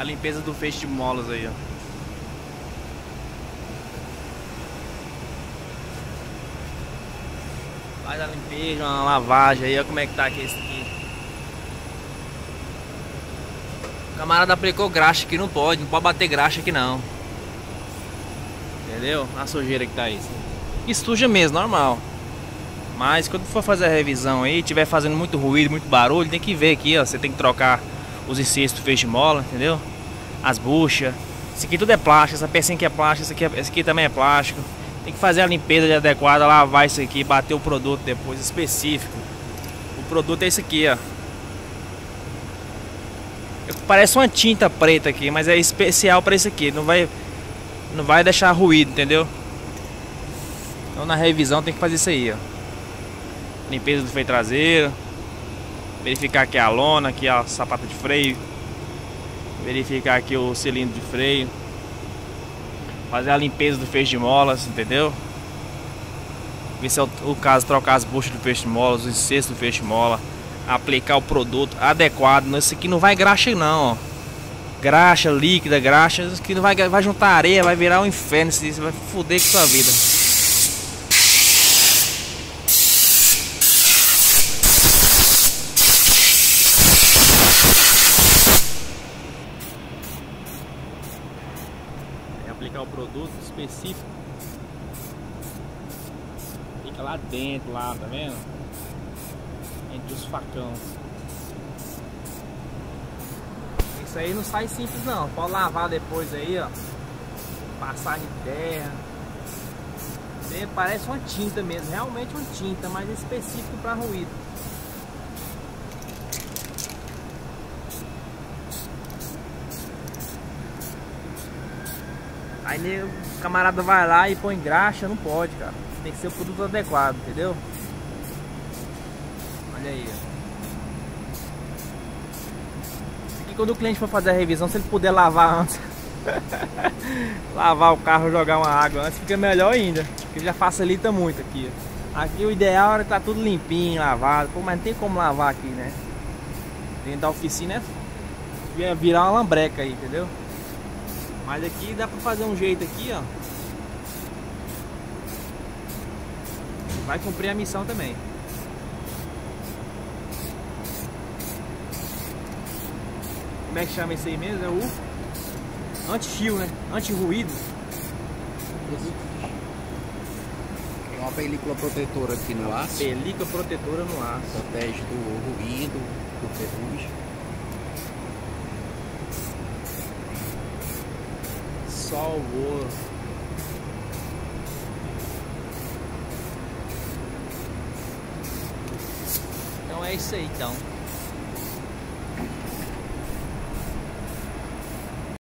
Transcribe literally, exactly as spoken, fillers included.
A limpeza do feixe de molas aí, ó. Faz a limpeza, uma lavagem aí, ó como é que tá aqui esse aqui. O camarada aplicou graxa aqui, não pode, não pode bater graxa aqui não. Entendeu? A sujeira que tá isso. E suja mesmo, normal. Mas quando for fazer a revisão aí, tiver fazendo muito ruído, muito barulho, tem que ver aqui, ó. Você tem que trocar os encestos do feixe de mola, entendeu? As buchas. Isso aqui tudo é plástico, essa pecinha aqui é plástico, isso aqui, é, esse aqui também é plástico. Tem que fazer a limpeza de adequada, lavar isso aqui, bater o produto depois específico. O produto é esse aqui, ó. Parece uma tinta preta aqui, mas é especial para isso aqui. Não vai, não vai deixar ruído, entendeu? Então na revisão tem que fazer isso aí, ó. Limpeza do freio traseiro. Verificar aqui a lona, aqui a sapata de freio. Verificar aqui o cilindro de freio. Fazer a limpeza do feixe de molas, entendeu? Ver se é o, o caso, trocar as buchas do feixe de molas, os encestos do feixe de mola. Aplicar o produto adequado. Isso aqui não vai graxa não, ó. Graxa, líquida, graxa. Isso aqui não vai, vai juntar areia, vai virar um inferno. Isso vai foder com a sua vida. É aplicar o produto específico. Fica lá dentro, lá, tá vendo? Entre os facões. Isso aí não sai simples não. Pode lavar depois aí, ó. Passar em terra. Isso parece uma tinta mesmo. Realmente uma tinta, mas é específico para ruído. Aí o camarada vai lá e põe graxa. Não pode, cara. Tem que ser o produto adequado, entendeu? Olha aí, ó. E quando o cliente for fazer a revisão, se ele puder lavar antes, lavar o carro, jogar uma água antes, fica melhor ainda, porque já facilita muito aqui, ó. Aqui o ideal é que tá tudo limpinho, lavado. Pô, mas não tem como lavar aqui, né? Dentro da oficina é virar uma lambreca aí, entendeu? Mas aqui dá pra fazer um jeito aqui, ó. Vai cumprir a missão também. Como é que chama isso aí mesmo? É o anti-fio, né? Anti-ruído. Tem uma película protetora aqui no aço. Película protetora no aço. Protege do ruído, do ferrugem. Salvou. Então é isso aí, então.